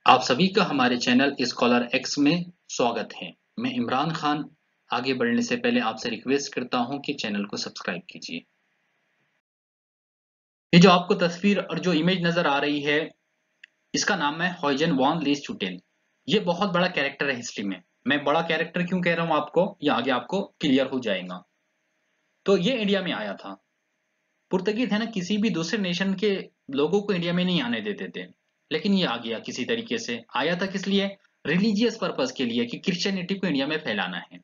आप सभी का हमारे चैनल स्कॉलर एक्स में स्वागत है। मैं इमरान खान। आगे बढ़ने से पहले आपसे रिक्वेस्ट करता हूं कि चैनल को सब्सक्राइब कीजिए। ये जो आपको तस्वीर और जो इमेज नजर आ रही है, इसका नाम है हॉइजन वॉन लीस्टुटेन। ये बहुत बड़ा कैरेक्टर है हिस्ट्री में। मैं बड़ा कैरेक्टर क्यों कह रहा हूं आपको, ये आगे आपको क्लियर हो जाएगा। तो ये इंडिया में आया था। पुर्तगीज है ना, किसी भी दूसरे नेशन के लोगों को इंडिया में नहीं आने देते थे, लेकिन ये आ गया किसी तरीके से। आया था किस लिए? रिलीजियस पर्पस के लिए, कि क्रिश्चियनिटी को इंडिया में फैलाना है।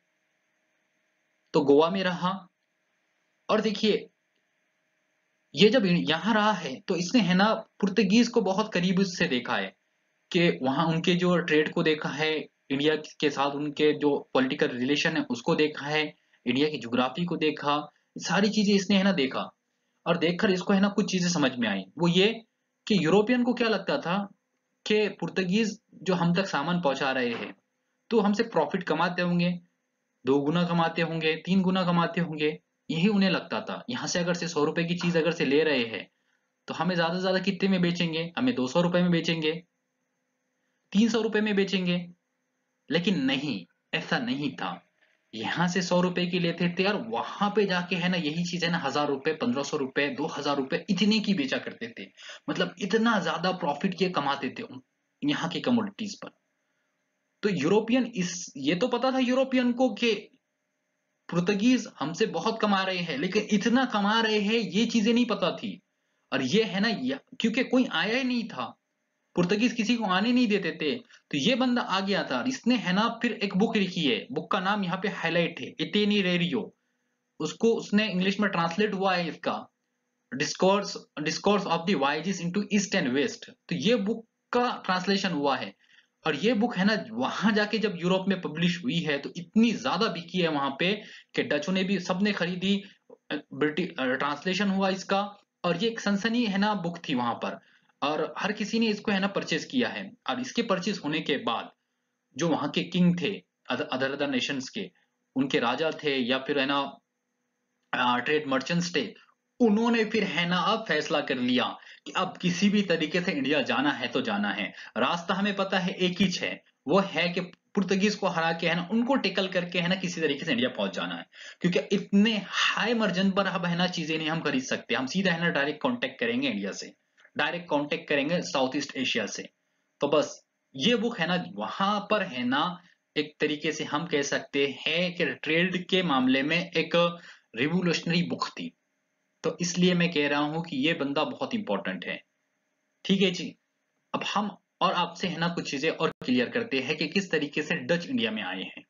तो गोवा में रहा। और देखिए, ये जब यहाँ रहा है तो इसने है ना पुर्तगीज को बहुत करीब से देखा है, कि वहां उनके जो ट्रेड को देखा है, इंडिया के साथ उनके जो पॉलिटिकल रिलेशन है उसको देखा है, इंडिया की ज्योग्राफी को देखा। सारी चीजें इसने है ना देखा। और देखकर इसको है ना कुछ चीजें समझ में आई। वो ये कि यूरोपियन को क्या लगता था कि पुर्तगीज जो हम तक सामान पहुंचा रहे हैं तो हमसे प्रॉफिट कमाते होंगे, 2 गुना कमाते होंगे, 3 गुना कमाते होंगे। यही उन्हें लगता था। यहाँ से अगर से 100 रुपए की चीज अगर से ले रहे हैं तो हमें ज्यादा से ज्यादा कितने में बेचेंगे? हमें 200 रुपए में बेचेंगे, 300 रुपए में बेचेंगे। लेकिन नहीं, ऐसा नहीं था। यहाँ से 100 रुपए की लेते थे और वहां पे जाके है ना यही चीज है ना 1000 रुपए, 1500 रुपए, 2000 रुपए इतने की बेचा करते थे। मतलब इतना ज्यादा प्रॉफिट ये कमाते थे यहाँ की कमोडिटीज पर। तो यूरोपियन इस ये तो पता था यूरोपियन को कि पुर्तगीज हमसे बहुत कमा रहे हैं, लेकिन इतना कमा रहे हैं ये चीजें नहीं पता थी। और ये है ना क्योंकि कोई आया ही नहीं था, पुर्तगीज किसी को आने नहीं देते थे। तो ये बंदा आ गया था और इसने है ना फिर एक बुक लिखी है। बुक का नाम यहाँ पे हाईलाइट है, इटेनी रेरियो। उसको उसने इंग्लिश में ट्रांसलेट हुआ है इसका, discourse discourse of the voyages into east and west. तो ये बुक का ट्रांसलेशन हुआ है। और ये बुक है ना वहां जाके जब यूरोप में पब्लिश हुई है तो इतनी ज्यादा बिकी है वहां पे कि डचों ने भी सबने खरीदी। ब्रिटिश ट्रांसलेशन हुआ इसका। और ये एक सनसनी है ना बुक थी वहां पर। और हर किसी ने इसको है ना परचेज किया है। और इसके परचेज होने के बाद जो वहां के किंग थे, अदर अदर नेशंस के, उनके राजा थे या फिर है ना ट्रेड मर्चेंट्स थे, उन्होंने फिर है ना अब फैसला कर लिया कि अब किसी भी तरीके से इंडिया जाना है तो जाना है। रास्ता हमें पता है एक ही है, वो है कि पुर्तगीज को हरा के है ना उनको टेकल करके है ना किसी तरीके से इंडिया पहुंच जाना है। क्योंकि इतने हाई मार्जिन पर अब है ना चीजें नहीं हम खरीद सकते। हम सीधा है ना डायरेक्ट कांटेक्ट करेंगे इंडिया से, डायरेक्ट कांटेक्ट करेंगे साउथ ईस्ट एशिया से। तो बस ये बुक है ना वहां पर है ना एक तरीके से हम कह सकते हैं कि ट्रेड के मामले में एक रिवोल्यूशनरी बुक थी। तो इसलिए मैं कह रहा हूं कि ये बंदा बहुत इंपॉर्टेंट है। ठीक है जी। अब हम और आपसे है ना कुछ चीजें और क्लियर करते हैं कि किस तरीके से डच इंडिया में आए हैं।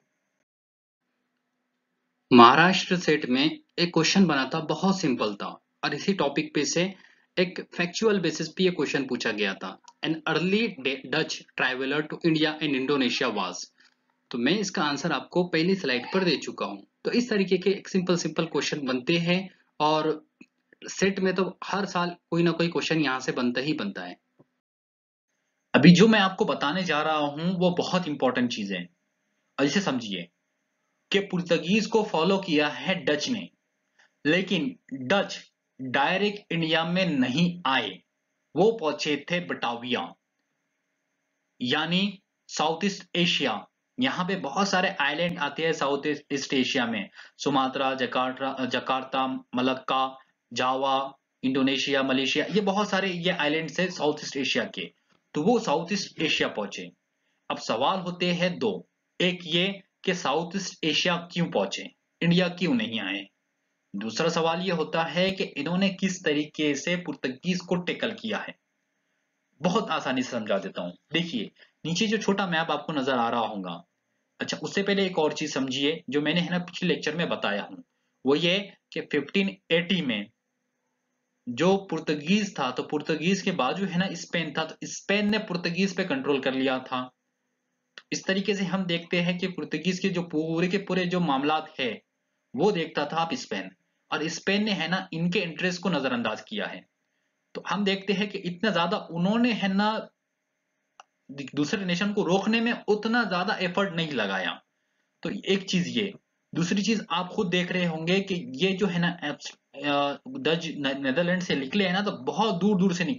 महाराष्ट्र सेट में एक क्वेश्चन बना था, बहुत सिंपल था। और इसी टॉपिक पे से एक फैक्चुअल बेसिस पे ये क्वेश्चन पूछा गया था। An early Dutch traveller to India and Indonesia was. तो मैं इसका आंसर आपको पहली स्लाइड पर दे चुका हूं। तो इस तरीके के एक सिंपल सिंपल क्वेश्चन बनते हैं। और सेट में तो हर साल कोई ना कोई क्वेश्चन यहाँ से बनता ही बनता है। अभी जो मैं आपको बताने जा रहा हूं वो बहुत इंपॉर्टेंट चीज है। और इसे समझिए कि पुर्तगीज को फॉलो किया है डच ने, लेकिन डच डायरेक्ट इंडिया में नहीं आए। वो पहुंचे थे बटाविया, यानी साउथ ईस्ट एशिया। यहाँ पे बहुत सारे आइलैंड आते हैं साउथ ईस्ट एशिया में। Sumatra, Jakarta, Malacca, Java, Indonesia, Malaysia, ये बहुत सारे ये आइलैंड्स है साउथ ईस्ट एशिया के। तो वो साउथ ईस्ट एशिया पहुंचे। अब सवाल होते हैं दो। एक ये कि साउथ ईस्ट एशिया क्यों पहुंचे, इंडिया क्यों नहीं आए। दूसरा सवाल ये होता है कि इन्होंने किस तरीके से पुर्तगीज को टेकल किया है। बहुत आसानी से समझा देता हूं। देखिए, नीचे जो छोटा मैप आपको नजर आ रहा होगा। अच्छा, उससे पहले एक और चीज समझिए जो मैंने है ना पिछले लेक्चर में बताया हूं। वो ये कि 1580 में जो पुर्तगीज था, तो पुर्तगीज के बाजू है ना स्पेन था, तो स्पेन ने पुर्तगीज पे कंट्रोल कर लिया था। तो इस तरीके से हम देखते हैं कि पुर्तगीज के जो पूरे के पूरे जो मामलात है वो देखता था आप स्पेन। और स्पेन ने है ना इनके इंटरेस्ट को नजरअंदाज किया है। तो हम देखते हैं कि इतना ज्यादा उन्होंने है ना दूसरे नेशन को रोकने में उतना ज्यादा एफर्ट नहीं लगाया। तो एक चीज ये। दूसरी चीज आप खुद देख रहे होंगे कि ये जो है ना डच नेदरलैंड से निकले हैं ना तो बहुत दूर दूर से निकले हैं।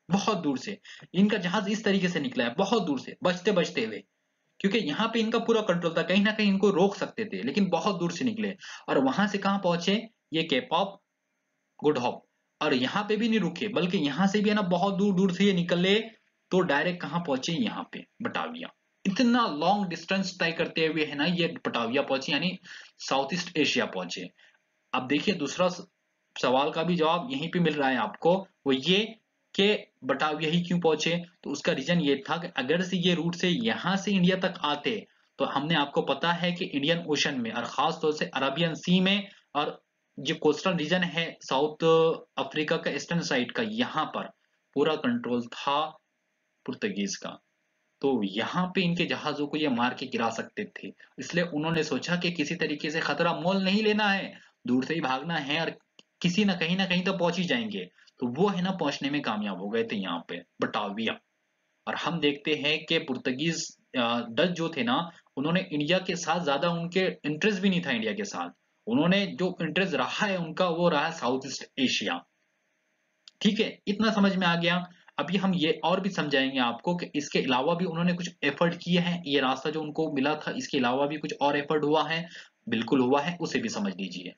बहुत दूर से इनका जहाज इस तरीके से निकला है, बहुत दूर से बचते बचते हुए, क्योंकि यहाँ पे इनका पूरा कंट्रोल था, कहीं ना कहीं इनको रोक सकते थे, लेकिन बहुत दूर से निकले और वहां से कहाँ पहुंचे, ये केप ऑफ गुड होप। और यहाँ पे भी नहीं रुके, बल्कि यहाँ से भी है ना बहुत दूर दूर से ये निकले, तो डायरेक्ट कहाँ पहुंचे, यहाँ पे बटाविया। इतना लॉन्ग डिस्टेंस तय करते हुए है ना ये बटाविया पहुंचे, यानी साउथ ईस्ट एशिया पहुंचे। अब देखिए दूसरा सवाल का भी जवाब यहीं पे मिल रहा है आपको, वो ये कि बटाविया ही क्यों पहुंचे। तो उसका रीजन ये था कि अगर से ये रूट से यहाँ से इंडिया तक आते, तो हमने आपको पता है कि इंडियन ओशन में और खास तौर से अरबियन सी में और जो कोस्टल रीजन है साउथ अफ्रीका का ईस्टर्न साइड का, यहाँ पर पूरा कंट्रोल था पुर्तगीज का। तो यहाँ पे इनके जहाजों को ये मार के गिरा सकते थे, इसलिए उन्होंने सोचा कि किसी तरीके से खतरा मोल नहीं लेना है, दूर से ही भागना है और किसी ना कहीं तो पहुंच ही जाएंगे। तो वो है ना पहुंचने में कामयाब हो गए थे यहाँ पे बटाविया। और हम देखते हैं कि पुर्तगीज डच जो थे ना, उन्होंने इंडिया के साथ ज्यादा उनके इंटरेस्ट भी नहीं था इंडिया के साथ, उन्होंने जो इंटरेस्ट रहा है उनका वो रहा साउथ ईस्ट एशिया। ठीक है, इतना समझ में आ गया। अभी हम ये और भी समझाएंगे आपको कि इसके अलावा भी उन्होंने कुछ एफर्ट किए हैं, ये रास्ता जो उनको मिला था इसके अलावा भी कुछ और एफर्ट हुआ है, बिल्कुल हुआ है, उसे भी समझ लीजिए।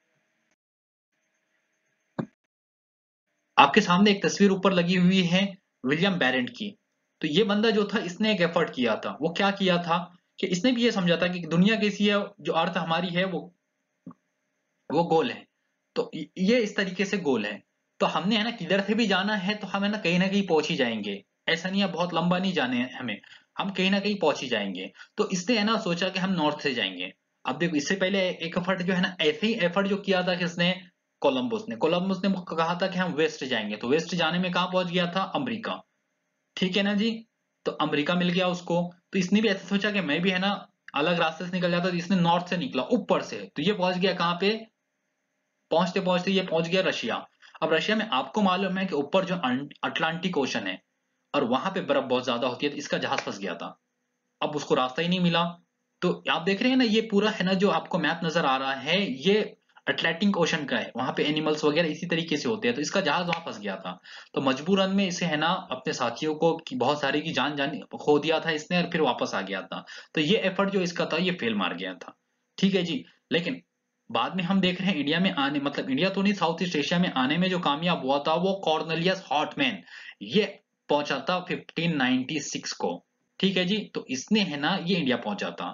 आपके सामने एक तस्वीर ऊपर लगी हुई है विलियम बैरेंट की। तो ये बंदा जो था इसने एक एफर्ट किया था, वो क्या किया था कि इसने भी ये समझा था कि दुनिया कैसी है, जो अर्थ हमारी है वो गोल है। तो ये इस तरीके से गोल है, तो हमने है ना किधर से भी जाना है तो हम है ना कहीं पहुंच ही जाएंगे। ऐसा नहीं है बहुत लंबा नहीं जाने हैं हमें, हम कहीं ना कहीं पहुंच ही जाएंगे। तो इसने है ना सोचा कि हम नॉर्थ से जाएंगे। अब देखो इससे पहले एक एफर्ट जो है ना ऐसे ही एफर्ट जो किया था किसने, कोलंबस ने कहा था कि हम वेस्ट जाएंगे, तो वेस्ट जाने में कहाँ पहुंच गया था, अमेरिका। ठीक है ना जी, तो अमेरिका मिल गया उसको। तो इसने भी ऐसे सोचा कि मैं भी है ना अलग रास्ते से निकल जाता, तो इसने नॉर्थ से निकला ऊपर से, तो ये पहुंच गया कहाँ पे, पहुंचते पहुंचते ये पहुंच गया रशिया। अब रशिया में आपको मालूम है कि ऊपर जो अटलांटिक ओशन है और वहां पे बर्फ बहुत ज्यादा होती है, तो इसका जहाज फंस गया था, अब उसको रास्ता ही नहीं मिला। तो आप देख रहे हैं ना ये पूरा है ना जो आपको मैप नजर आ रहा है, ये अटलांटिक ओशन का है, वहां पे एनिमल्स वगैरह इसी तरीके से होते हैं, तो इसका जहाज वहां फंस गया था। तो मजबूरन में इसे है ना अपने साथियों को बहुत सारे की जान जान खो दिया था इसने और फिर वापस आ गया था। तो ये एफर्ट जो इसका था ये फेल मार गया था। ठीक है जी, लेकिन बाद में हम देख रहे हैं इंडिया में आने, मतलब इंडिया तो नहीं साउथ ईस्ट एशिया में आने में जो कामयाब हुआ था वो कॉर्नेलियस हॉटमैन, ये पहुंचा था 1596 को। ठीक है जी, तो इसने है ना ये इंडिया पहुंचा था।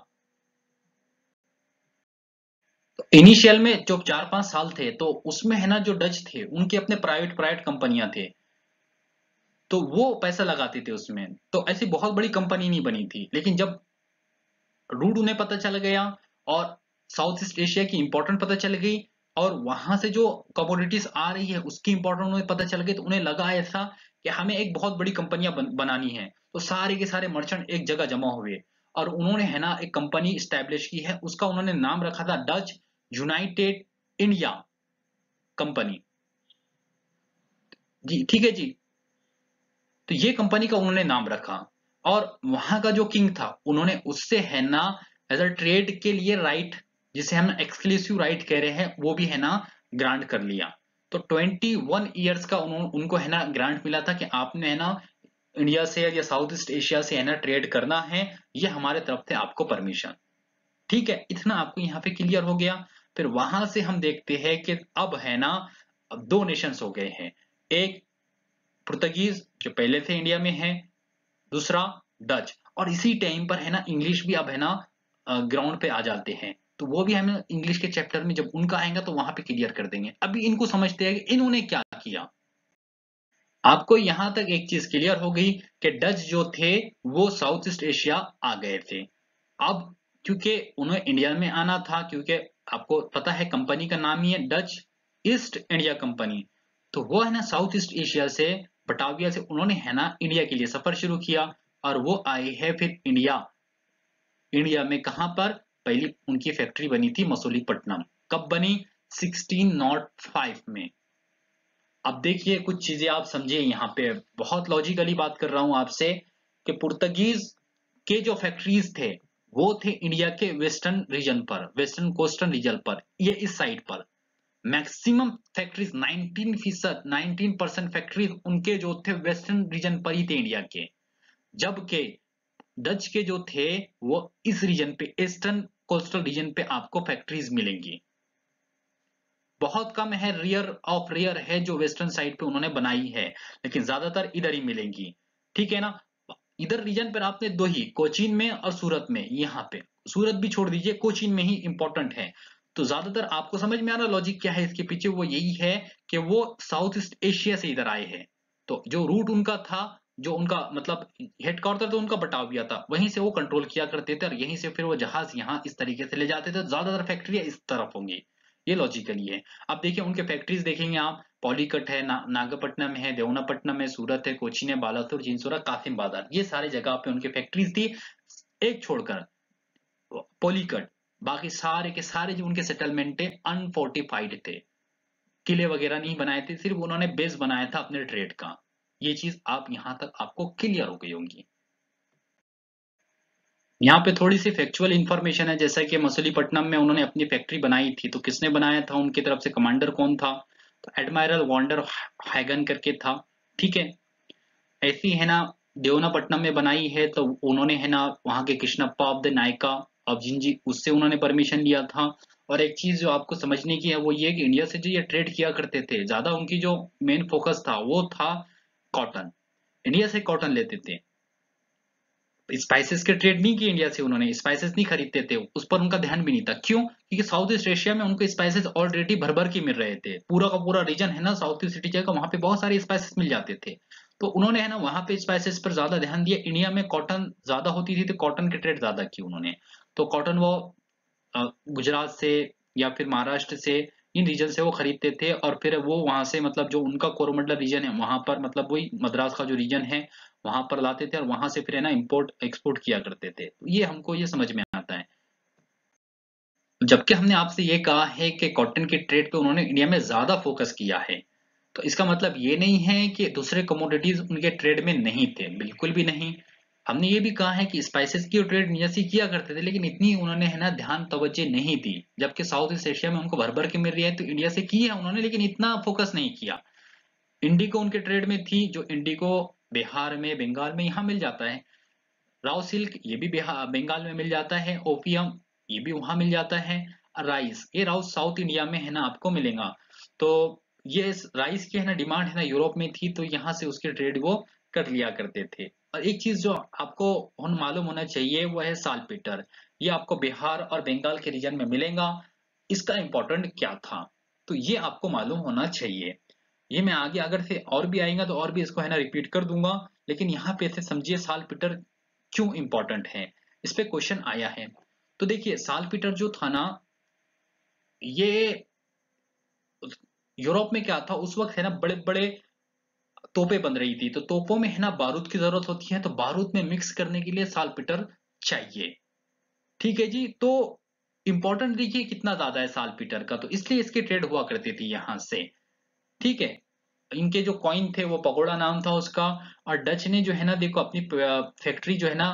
तो इनिशियल में जो 4-5 साल थे तो उसमें है ना जो डच थे उनके अपने प्राइवेट प्राइवेट कंपनियां थे, तो वो पैसा लगाते थे उसमें, तो ऐसी बहुत बड़ी कंपनी नहीं बनी थी। लेकिन जब रूट उन्हें पता चल गया और साउथ ईस्ट एशिया की इंपॉर्टेंट पता चल गई और वहां से जो कमोडिटीज आ रही है उसकी इंपॉर्टेंट उन्हें पता चल गई, तो उन्हें लगा ऐसा कि हमें एक बहुत बड़ी कंपनियां बनानी है। तो सारे के सारे मर्चेंट एक जगह जमा हुए और उन्होंने है ना एक कंपनी स्टैब्लिश की है, उसका उन्होंने नाम रखा था डच यूनाइटेड इंडिया कंपनी। जी ठीक है जी, तो ये कंपनी का उन्होंने नाम रखा और वहां का जो किंग था उन्होंने उससे है ना एज अ ट्रेड के लिए राइट, जिसे हम एक्सक्लूसिव राइट कह रहे हैं, वो भी है ना ग्रांट कर लिया। तो 21 ईयर्स का उनको है ना ग्रांट मिला था कि आपने है ना इंडिया से या साउथ ईस्ट एशिया से है ना ट्रेड करना है, ये हमारे तरफ से आपको परमिशन। ठीक है, इतना आपको यहाँ पे क्लियर हो गया। फिर वहां से हम देखते हैं कि अब है ना अब दो नेशंस हो गए हैं, एक पुर्तगीज जो पहले से इंडिया में है, दूसरा डच। और इसी टाइम पर है ना इंग्लिश भी अब है ना ग्राउंड पे आ जाते हैं, तो वो भी हमें इंग्लिश के चैप्टर में जब उनका आएगा तो वहां पे क्लियर कर देंगे। अभी इनको समझते हैं कि इन्होंने क्या किया। आपको यहां तक एक चीज क्लियर हो गई कि डच जो थे वो साउथ ईस्ट एशिया आ गए थे। अब क्योंकि उन्हें इंडिया में आना था, क्योंकि आपको पता है कंपनी का नाम ही है डच ईस्ट इंडिया कंपनी, तो वो है ना साउथ ईस्ट एशिया से बटाविया से उन्होंने है ना इंडिया के लिए सफर शुरू किया और वो आए हैं फिर इंडिया। इंडिया में कहां पर, पहली उनकी फैक्ट्री बनी थी मसूलीपट्टनम, कब बनी, 1605 में। अब देखिए कुछ चीजें आप समझिए, यहाँ पे बहुत लॉजिकली बात कर रहा हूं आपसे कि पुर्तगीज के जो फैक्ट्रीज थे वो थे इंडिया के वेस्टर्न रीजन पर, वेस्टर्न कोस्टर्न रीजन पर, ये इस साइड पर। मैक्सिमम फैक्ट्रीज 19% फैक्ट्रीज उनके जो थे वेस्टर्न रीजन पर ही थे इंडिया के, जबकि डच के जो थे वो इस रीजन पे, ईस्टर्न कोस्टल रीजन पे आपको फैक्ट्रीज मिलेंगी। बहुत कम है, रियर ऑफ रियर है जो वेस्टर्न साइड पे उन्होंने बनाई है, लेकिन ज्यादातर इधर ही मिलेंगी। ठीक है ना। इधर रीजन पर आपने दो ही, कोचीन में और सूरत में, यहाँ पे सूरत भी छोड़ दीजिए, कोचीन में ही इंपॉर्टेंट है। तो ज्यादातर आपको समझ में आ रहा लॉजिक क्या है इसके पीछे, वो यही है कि वो साउथ ईस्ट एशिया से इधर आए हैं। तो जो रूट उनका था, जो उनका मतलब हेडक्वार्टर तो उनका बटाविया था, वहीं से वो कंट्रोल किया करते थे और यहीं से फिर वो जहाज यहाँ इस तरीके से ले जाते थे। ज्यादातर फैक्ट्रियां इस तरफ होंगी, ये लॉजिकली है। अब देखिए उनके फैक्ट्रीज देखेंगे आप, पॉलीकट है, नागपट्टनम है, देवनापट्टनम है, सूरत है, कोचीन है, बालासोर, चिंचोरा, कासिम बाजार, ये सारे जगह पे उनके फैक्ट्रीज थी। एक छोड़कर पॉलीकट, बाकी सारे के सारे जो उनके सेटलमेंट थे अनफोर्टिफाइड थे, किले वगैरह नहीं बनाए थे, सिर्फ उन्होंने बेस बनाया था अपने ट्रेड का। ये चीज आप यहां तक आपको क्लियर हो गई होंगी। यहाँ पे थोड़ी सी फैक्चुअल इंफॉर्मेशन है, जैसा कि मछलीपट्टनम में उन्होंने अपनी फैक्ट्री बनाई थी, तो किसने बनाया था, उनकी तरफ से कमांडर कौन था, तो एडमायरल वॉन्डर हैगन करके था। ठीक है। ऐसी है ना, देवनापट्टनम में बनाई है तो उन्होंने है ना वहां के Krishnappa of the Nayaka of Gingee, उससे उन्होंने परमिशन लिया था। और एक चीज जो आपको समझने की है वो ये कि इंडिया से जो ये ट्रेड किया करते थे, ज्यादा उनकी जो मेन फोकस था वो था कॉटन, इंडिया से कॉटन लेते थे। स्पाइसेस के ट्रेड नहीं किए इंडिया से, उन्होंने स्पाइसेस नहीं खरीदते थे, उस पर उनका ध्यान भी नहीं था। क्यों? क्योंकि साउथ ईस्ट एशिया में उनको स्पाइसेस ऑलरेडी भर भर के मिल रहे थे, पूरा का पूरा रीजन है ना साउथ ईस्ट एशिया का, वहां पे बहुत सारे स्पाइसेस मिल जाते थे। तो उन्होंने है ना वहां पे स्पाइसेस पर ज्यादा ध्यान दिया। इंडिया में कॉटन ज्यादा होती थी तो कॉटन के ट्रेड ज्यादा की उन्होंने। तो कॉटन वो गुजरात से या फिर महाराष्ट्र से, इन रीजन से वो खरीदते थे, और फिर वो वहां से मतलब जो उनका कोरोमंडल रीजन है वहां पर, मतलब वही मद्रास का जो रीजन है वहां पर लाते थे और वहां से फिर है ना इंपोर्ट एक्सपोर्ट किया करते थे। तो ये हमको ये समझ में आता है। जबकि हमने आपसे ये कहा है कि कॉटन की ट्रेड पे उन्होंने इंडिया में ज्यादा फोकस किया है, तो इसका मतलब ये नहीं है कि दूसरे कमोडिटीज उनके ट्रेड में नहीं थे, बिल्कुल भी नहीं। हमने ये भी कहा है कि स्पाइसेस की ट्रेड इंडिया से किया करते थे, लेकिन इतनी उन्होंने है ना ध्यान तवज्जो नहीं दी। जबकि साउथ ईस्ट एशिया में उनको भर भर के मिल रही है तो इंडिया से की है उन्होंने, लेकिन इतना फोकस नहीं किया। इंडिको उनके ट्रेड में थी, जो इंडिको बिहार में, बंगाल में यहाँ मिल जाता है। राव सिल्क ये भी बिहार बंगाल में मिल जाता है। ओपियम ये भी वहां मिल जाता है। राइस ये राउस साउथ इंडिया में है ना आपको मिलेगा। तो ये राइस की है ना डिमांड है ना यूरोप में थी, तो यहाँ से उसके ट्रेड वो कर लिया करते थे। और एक चीज जो आपको मालूम होना चाहिए वो है साल्टपीटर, ये आपको बिहार और बंगाल के रीजन में मिलेगा। इसका इंपॉर्टेंट क्या था, तो ये आपको मालूम होना चाहिए। ये मैं आगे अगर से और भी आएगा तो और भी इसको है ना रिपीट कर दूंगा, लेकिन यहाँ पे से समझिए साल्टपीटर क्यों इंपॉर्टेंट है, इस पे क्वेश्चन आया है। तो देखिए साल्टपीटर जो था ना, ये यूरोप में क्या था उस वक्त है ना, बड़े बड़े तोपें बन रही थी, तो तोपों में है ना बारूद की जरूरत होती है, तो बारूद में मिक्स करने के लिए साल्टपीटर चाहिए। ठीक है जी। तो इंपॉर्टेंट देखिए कितना ज्यादा है साल्टपीटर का, तो इसलिए इसकी ट्रेड हुआ करती थी यहाँ से। ठीक है। इनके जो कॉइन थे वो पगोड़ा नाम था उसका। और डच ने जो है ना देखो अपनी फैक्ट्री जो है ना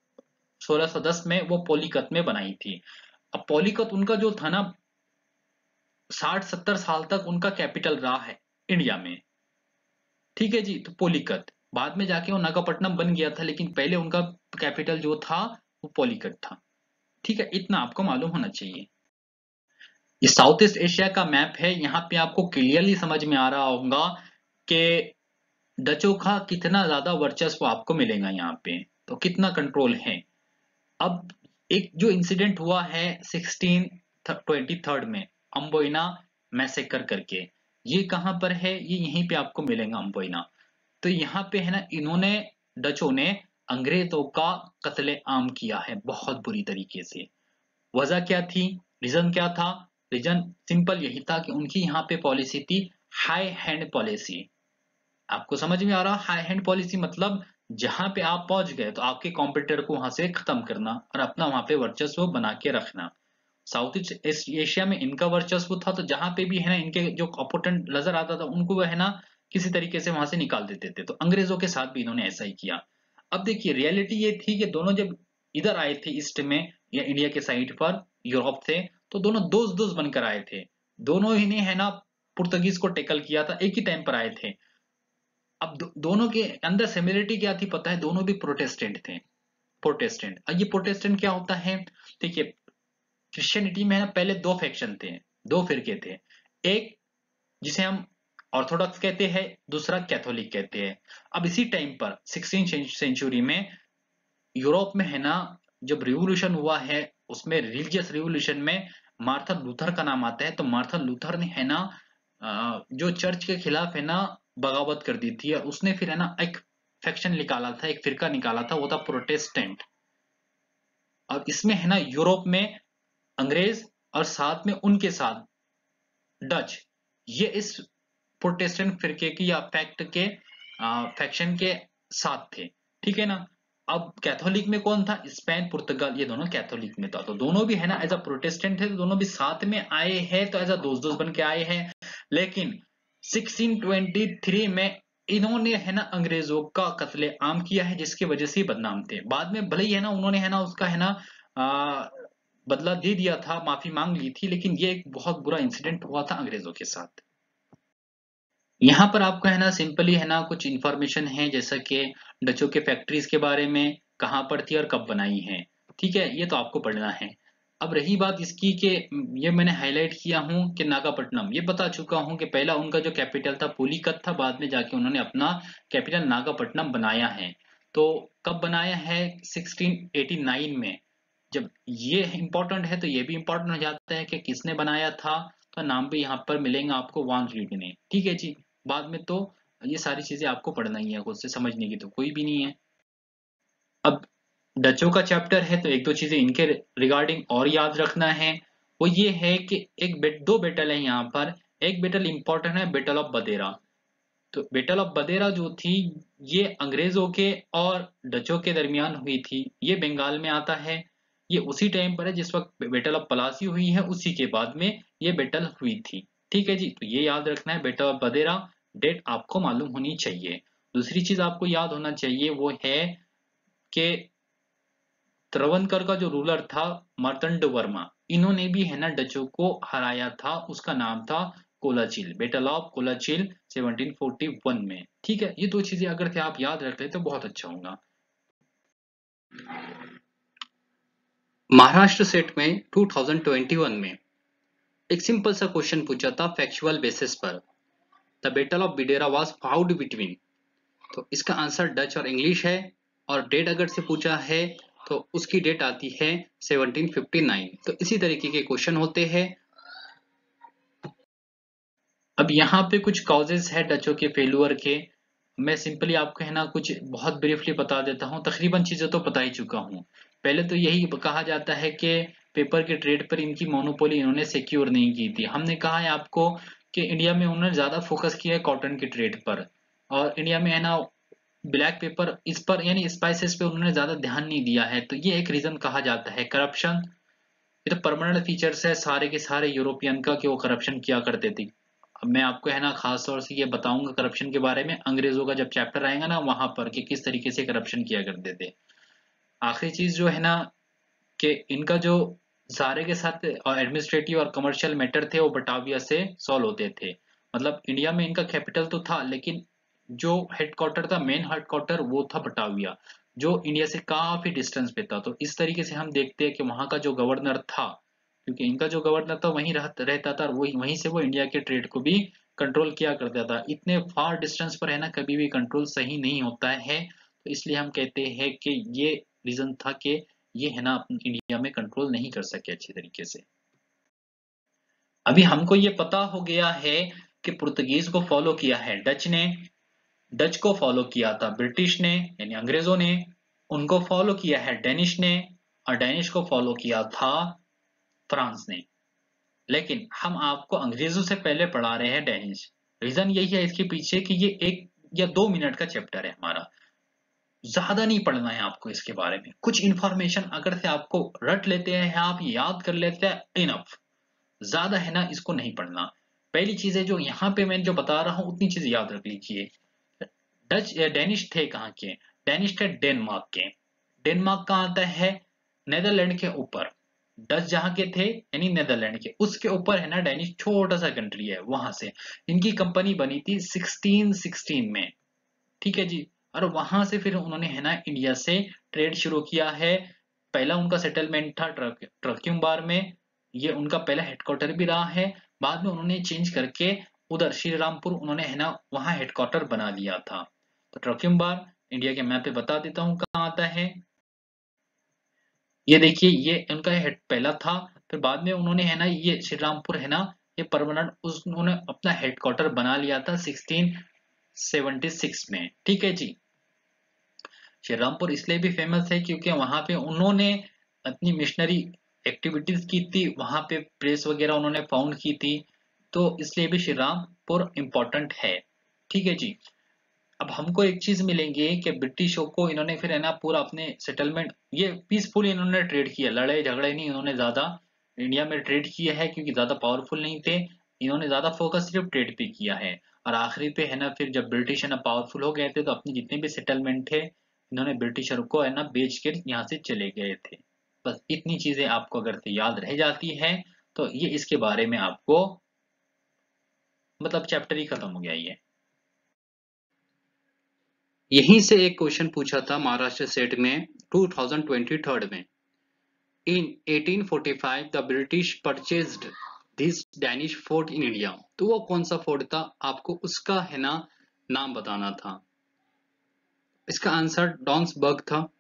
1610 में वो पोलिकत में बनाई थी। अब पोलिकत उनका जो था ना 60-70 साल तक उनका कैपिटल रहा है इंडिया में। ठीक है जी। तो पोलिकत बाद में जाके वो नागापट्टनम बन गया था, लेकिन पहले उनका कैपिटल जो था वो पोलिकट था। ठीक है, इतना आपको मालूम होना चाहिए। ये साउथ ईस्ट एशिया का मैप है, यहाँ पे आपको क्लियरली समझ में आ रहा होगा कि डचों का कितना ज्यादा वर्चस्व आपको मिलेगा यहाँ पे, तो कितना कंट्रोल है। अब एक जो इंसिडेंट हुआ है 1623 में, अम्बोइना मैसेकर करके, ये कहां पर है, ये यहीं पे आपको मिलेगा अम्बोइना। तो यहाँ पे है ना इन्होंने, डचों ने अंग्रेजों का कत्ले आम किया है बहुत बुरी तरीके से। वजह क्या थी, रीजन क्या था, रीजन सिंपल यही था कि उनकी यहाँ पे पॉलिसी थी हाई हैंड पॉलिसी। आपको समझ में आ रहा, हाई हैंड पॉलिसी मतलब जहां पे आप पहुंच गए तो आपके कॉम्पिटिटर को वहां से खत्म करना और अपना वहां पे वर्चस्व बना के रखना। साउथ ईस्ट एशिया में इनका वर्चस्व था, तो जहां पे भी है ना इनके जो अपोनेंट नजर आता था उनको वो है ना किसी तरीके से वहां से निकाल देते थे। तो अंग्रेजों के साथ भी इन्होंने ऐसा ही किया। अब देखिए रियलिटी ये थी कि दोनों जब इधर आए थे ईस्ट में या इंडिया के साइड पर यूरोप से, तो दोनों दोस्त दोस्त बनकर आए थे। दोनों ही ने है ना पुर्तगीज को टेकल किया था, एक ही टाइम पर आए थे। अब दोनों के अंदर सिमिलरिटी क्या थी पता है, दोनों भी प्रोटेस्टेंट थे। प्रोटेस्टेंट, अब ये प्रोटेस्टेंट क्या होता है, देखिए क्रिश्चियनिटी में है ना पहले दो फैक्शन थे, दो फिरके थे। एक जिसे हम ऑर्थोडॉक्स कहते हैं, दूसरा कैथोलिक कहते हैं। अब इसी टाइम पर 16th सेंचुरी में यूरोप में है ना जब रिवॉल्यूशन हुआ है, उसमें रिलीजियस रिवॉल्यूशन में मार्टिन लूथर का नाम आता है। तो मार्टिन लूथर ने है ना जो चर्च के खिलाफ है ना बगावत कर दी थी, और उसने फिर है ना एक फैक्शन निकाला था, एक फिरका निकाला था, वो था प्रोटेस्टेंट। और इसमें है ना यूरोप में अंग्रेज और साथ में उनके साथ डच, ये इस प्रोटेस्टेंट फिरके की या फैक्ट के फैक्शन के साथ थे, ठीक है ना। अब कैथोलिक में कौन था, स्पेन पुर्तगाल, ये दोनों कैथोलिक में था। तो दोनों भी है ना एज अ प्रोटेस्टेंट थे, तो दोनों भी साथ में आए हैं, तो एज अ दोस्त दोस्त बन के आए हैं। लेकिन 1623 में इन्होंने है ना अंग्रेजों का कत्ले आम किया है, जिसकी वजह से बदनाम थे। बाद में भले ही है ना उन्होंने है ना उसका है ना आ, बदला दे दिया था, माफी मांग ली थी, लेकिन ये एक बहुत बुरा इंसिडेंट हुआ था अंग्रेजों के साथ। यहाँ पर आपको है ना सिंपली है ना कुछ इंफॉर्मेशन है, जैसा कि डचों के फैक्ट्रीज के बारे में, कहाँ पर थी और कब बनाई है, ठीक है, ये तो आपको पढ़ना है। अब रही बात इसकी कि ये मैंने हाईलाइट किया हूँ कि नागापट्टनम, ये बता चुका हूँ कि पहला उनका जो कैपिटल था पुलिकत था, बाद में जाके उन्होंने अपना कैपिटल नागापट्टनम बनाया है। तो कब बनाया है, 1689 में। जब ये इंपॉर्टेंट है तो ये भी इंपॉर्टेंट हो जाता है कि किसने बनाया था। तो नाम भी यहाँ पर मिलेंगे आपको, वान रीड ने, ठीक है जी। बाद में तो ये सारी चीजें आपको पढ़ना ही है, खुद से समझने की तो कोई भी नहीं है। अब डचों का चैप्टर है तो एक दो चीजें इनके रिगार्डिंग और याद रखना है। वो ये है कि दो बैटल है यहाँ पर। एक बैटल इंपॉर्टेंट है, बैटल ऑफ बदेरा। तो बैटल ऑफ बदेरा जो थी, ये अंग्रेजों के और डचों के दरमियान हुई थी, ये बंगाल में आता है। ये उसी टाइम पर है जिस वक्त बैटल ऑफ पलासी हुई है, उसी के बाद में ये बैटल हुई थी, ठीक है जी। तो ये याद रखना है, बैटल ऑफ बदेरा, डेट आपको मालूम होनी चाहिए। दूसरी चीज आपको याद होना चाहिए वो है कि त्रवणकर का जो रूलर था मार्तंड वर्मा, इन्होंने भी है ना डचों को हराया था, उसका नाम था कोलाचिल, बैटल ऑफ कोलाचिल 1741 में, ठीक है। ये दो चीजें अगर थे आप याद रख ले तो बहुत अच्छा होगा। महाराष्ट्र सेट में 2021 में एक सिंपल सा क्वेश्चन पूछा था फैक्चुअल बेसिस पर, the battle of Biderra was fought between. तो इसका आंसर डच और इंग्लिश है, और डेट अगर से पूछा है तो उसकी डेट आती है 1759। तो इसी तरीके के क्वेश्चन होते हैं। अब यहाँ पे कुछ कॉजेज है डचों के फेल्यूअर के, मैं सिंपली आपको है ना कुछ बहुत ब्रीफली बता देता हूँ, तकरीबन चीजें तो बता ही चुका हूँ। पहले तो यही कहा जाता है कि पेपर के ट्रेड पर इनकी मोनोपोली इन्होंने सिक्योर नहीं की थी। हमने कहा है आपको कि इंडिया में उन्होंने ज्यादा फोकस किया है कॉटन के ट्रेड पर, और इंडिया में है ना ब्लैक पेपर इस पर यानी स्पाइसेस पे उन्होंने ज्यादा ध्यान नहीं दिया है। तो ये एक रीजन कहा जाता है। करप्शन, ये तो परमानेंट फीचर्स है सारे के सारे यूरोपियन का कि वो करप्शन किया करते थे। अब मैं आपको है ना खास तौर से ये बताऊंगा करप्शन के बारे में, अंग्रेजों का जब चैप्टर आएगा ना वहां पर कि किस तरीके से करप्शन किया करते थे। आखिरी चीज जो है ना कि इनका जो सारे के साथ एडमिनिस्ट्रेटिव और कमर्शियल मैटर थे वो बटाविया से सॉल्व होते थे। मतलब इंडिया में इनका कैपिटल तो था, लेकिन जो हेडक्वार्टर था, मेन हेडक्वार्टर वो था बटाविया, जो इंडिया से काफी डिस्टेंस पे था। तो इस तरीके से हम देखते हैं कि वहां का जो गवर्नर था, क्योंकि इनका जो गवर्नर था वहीं रहता था, और वही वहीं से वो इंडिया के ट्रेड को भी कंट्रोल किया करता था। इतने फार डिस्टेंस पर है ना कभी भी कंट्रोल सही नहीं होता है। तो इसलिए हम कहते हैं कि ये रीजन था कि ये है ना इंडिया में कंट्रोल नहीं कर सके अच्छी तरीके से। अभी हमको ये पता हो गया है कि पुर्तगीज को फॉलो किया है डच ने, डच को फॉलो किया था ब्रिटिश ने यानी अंग्रेजों ने, उनको फॉलो किया है डेनिश ने, और डेनिश को फॉलो किया था फ्रांस ने। लेकिन हम आपको अंग्रेजों से पहले पढ़ा रहे हैं डेनिश। रीजन यही है इसके पीछे कि ये 1 या 2 मिनट का चैप्टर है हमारा, ज्यादा नहीं पढ़ना है आपको इसके बारे में। कुछ इंफॉर्मेशन अगर से आपको रट लेते हैं, आप याद कर लेते हैं, इनफ, ज्यादा है ना इसको नहीं पढ़ना। पहली चीज है जो यहाँ पे मैं जो बता रहा हूँ उतनी चीज याद रख लीजिए। डच डेनिश थे कहाँ के, डेनिश थे डेनमार्क के। डेनमार्क कहाँ आता है, नेदरलैंड के ऊपर। डच जहाँ के थे यानी नेदरलैंड के, उसके ऊपर है ना डेनिश छोटा सा कंट्री है, वहां से इनकी कंपनी बनी थी 1616 में। ठीक है जी। और वहां से फिर उन्होंने है ना इंडिया से ट्रेड शुरू किया है। पहला उनका सेटलमेंट था ट्रक्यूम्बार में, ये उनका पहला हेडक्वार्टर भी रहा है। बाद में उन्होंने चेंज करके उधर श्री रामपुर उन्होंने है ना वहां हेडक्वार्टर बना लिया था। तो ट्रक्यूम्बार इंडिया के मैप पे बता देता हूँ कहाँ आता है। ये देखिए ये उनका हेड पहला था, फिर बाद में उन्होंने है ना ये श्री रामपुर है ना ये परमानेंट उन्होंने अपना हेडक्वार्टर बना लिया था 1676 में। ठीक है जी। श्री रामपुर इसलिए भी फेमस है क्योंकि वहां पे उन्होंने अपनी मिशनरी एक्टिविटीज की थी, वहां पे प्रेस वगैरह उन्होंने फाउंड की थी, तो इसलिए भी श्री रामपुर इम्पोर्टेंट है। ठीक है जी। अब हमको एक चीज मिलेंगे कि ब्रिटिशों को इन्होंने फिर है ना पूरा अपने सेटलमेंट ये पीसफुल इन्होंने ट्रेड किया, लड़ाई झगड़े नहीं इन्होंने ज्यादा इंडिया में ट्रेड किया है क्योंकि ज्यादा पावरफुल नहीं थे। इन्होंने ज्यादा फोकस सिर्फ ट्रेड पे किया है। और आखिरी पे है ना फिर जब ब्रिटिश है ना पावरफुल हो गए थे तो अपने जितने भी सेटलमेंट थे इन्होंने ब्रिटिशर को है ना बेच कर यहाँ से चले गए थे। बस इतनी चीजें आपको अगर से याद रह जाती है तो ये इसके बारे में आपको मतलब चैप्टर ही खत्म हो गया ये। यहीं से एक क्वेश्चन पूछा था महाराष्ट्र सेट में 2023 में। In 1845 the British purchased this Danish fort in India. तो वो कौन सा फोर्ट था, आपको उसका है ना नाम बताना था। इसका आंसर डॉन्सबर्ग था।